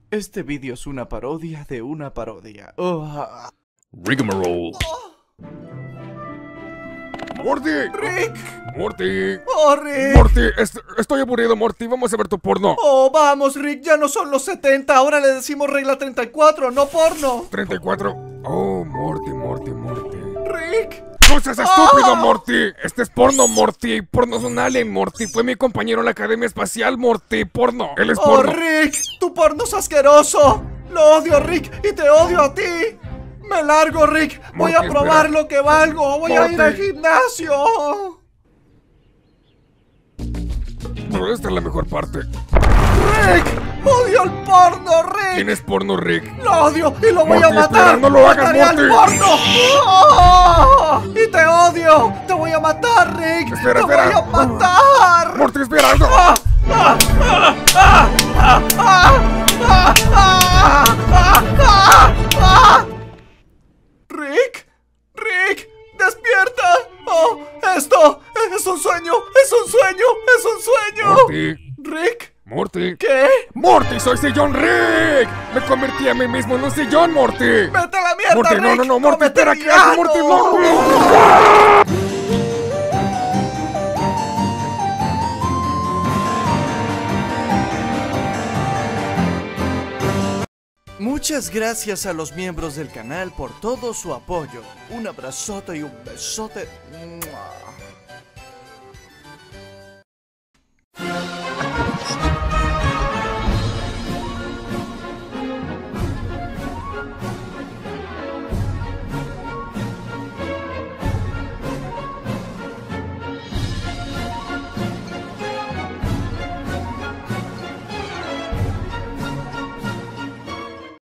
Este vídeo es una parodia de una parodia. Oh. Rigmarole. ¡Morty! ¡Rick! ¡Morty! ¡Oh, Rick! ¡Morty! Estoy aburrido, Morty. Vamos a ver tu porno. ¡Oh, vamos, Rick! Ya no son los 70. Ahora le decimos regla 34, no porno. 34. Oh, Morty. ¡Rick! ¡No seas estúpido, Morty! Este es porno, Morty. Porno es un alien, Morty. Fue mi compañero en la Academia Espacial, Morty. Porno. Él es ¡Oh, porno. Rick! ¡Tu porno es asqueroso! ¡Lo odio, Rick! ¡Y te odio a ti! ¡Me largo, Rick! ¡Voy a Morty, probar espera. lo que valgo! ¡Voy a ir al Morty. gimnasio! Pero esta es la mejor parte. ¡Rick! ¡Odio el porno, Rick! ¿Quién es porno, Rick? ¡Lo odio y lo voy a Morty, matar! espera, no lo hagas, ¡Mataré al Morty. porno! ¡Oh! ¡Y te odio! ¡Te voy a matar, Rick! Espera, ¡Te espera. voy a matar! Morty, espera. No. ¡Rick! ¡Rick! ¡Despierta! ¡Oh! ¡Esto es un sueño! ¡Es un sueño! ¡Es un sueño! Morty. ¿Rick? Morty. ¿Qué? ¡Morty! ¡Soy Sillón Rick! Me convertí a mí mismo en un sillón, Morty. ¡Vete a la mierda, Morty, Rick! no, Morty, ¡Cómete espera, mi ¿qué haces, ano! Morty? No. Muchas gracias a los miembros del canal por todo su apoyo. Un abrazote y un besote. ¡Mua!